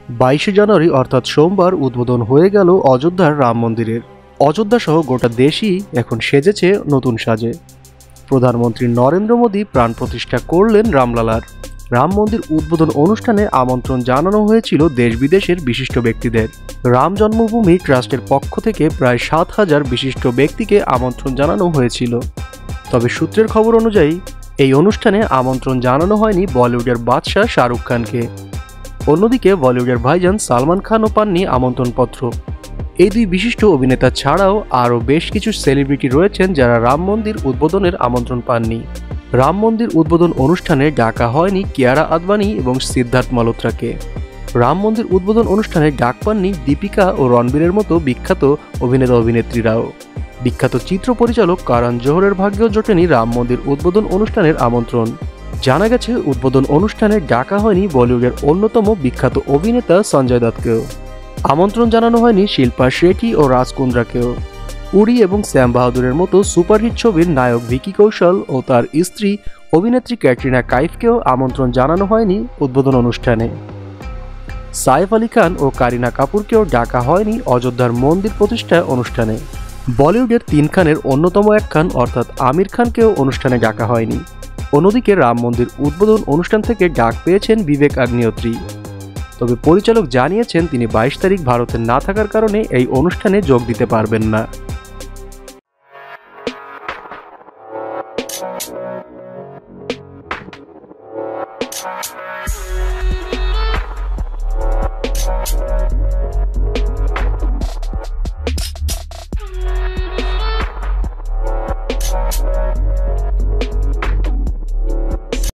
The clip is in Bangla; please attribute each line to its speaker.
Speaker 1: 22শে জানুয়ারি অর্থাৎ সোমবার উদ্বোধন হয়ে গেল অযোধ্যার রাম মন্দিরের। অযোধ্যা সহ গোটা দেশই এখন সেজেছে নতুন সাজে। প্রধানমন্ত্রী নরেন্দ্র মোদী প্রাণ প্রতিষ্ঠা করলেন রামলালার। রাম মন্দির উদ্বোধন অনুষ্ঠানে আমন্ত্রণ জানানো হয়েছিল দেশ বিদেশের বিশিষ্ট ব্যক্তিদের। রাম জন্মভূমি ট্রাস্টের পক্ষ থেকে প্রায় 7,000 বিশিষ্ট ব্যক্তিকে আমন্ত্রণ জানানো হয়েছিল। তবে সূত্রের খবর অনুযায়ী এই অনুষ্ঠানে আমন্ত্রণ জানানো হয়নি বলিউডের বাদশাহ শাহরুখ খানকে। অন্যদিকে বলিউডের ভাইজান সালমান খানও পাননি আমন্ত্রণপত্র। এই দুই বিশিষ্ট অভিনেতা ছাড়াও আরও বেশ কিছু সেলিব্রিটি রয়েছেন যারা রাম মন্দির উদ্বোধনের আমন্ত্রণ পাননি। রাম মন্দির উদ্বোধন অনুষ্ঠানে ডাকা হয়নি কিয়ারা আদবানি এবং সিদ্ধার্থ মালহোত্রাকে। রাম মন্দির উদ্বোধন অনুষ্ঠানে ডাক পাননি দীপিকা ও রণবীরের মতো বিখ্যাত অভিনেতা অভিনেত্রীরাও। বিখ্যাত চিত্র পরিচালক করণ জোহরের ভাগ্যেও জোটেনি রাম মন্দির উদ্বোধন অনুষ্ঠানের আমন্ত্রণ। জানা গেছে উদ্বোধন অনুষ্ঠানে ডাকা হয়নি বলিউডের অন্যতম বিখ্যাত অভিনেতা সঞ্জয় দত্তকেও। আমন্ত্রণ জানানো হয়নি শিল্পা শেঠি ও রাজ কুন্দ্রাকেও। উরি এবং শ্যাম বাহাদুরের মতো সুপারহিট ছবির নায়ক ভিকি কৌশল ও তার স্ত্রী অভিনেত্রী ক্যাটরিনা কাইফকেও আমন্ত্রণ জানানো হয়নি উদ্বোধন অনুষ্ঠানে। সাইফ আলী খান ও কারিনা কাপুরকেও ডাকা হয়নি অযোধ্যার মন্দির প্রতিষ্ঠা অনুষ্ঠানে। বলিউডের 3 খানের অন্যতম এক খান অর্থাৎ আমির খানকেও অনুষ্ঠানে ডাকা হয়নি। অন্যদিকে রাম মন্দির উদ্বোধন অনুষ্ঠান থেকে ডাক পেয়েছেন বিবেক আগ্নেয়ত্রী। তবে পরিচালক জানিয়েছেন তিনি 22 তারিখ ভারতে না থাকার কারণে এই অনুষ্ঠানে যোগ দিতে পারবেন না।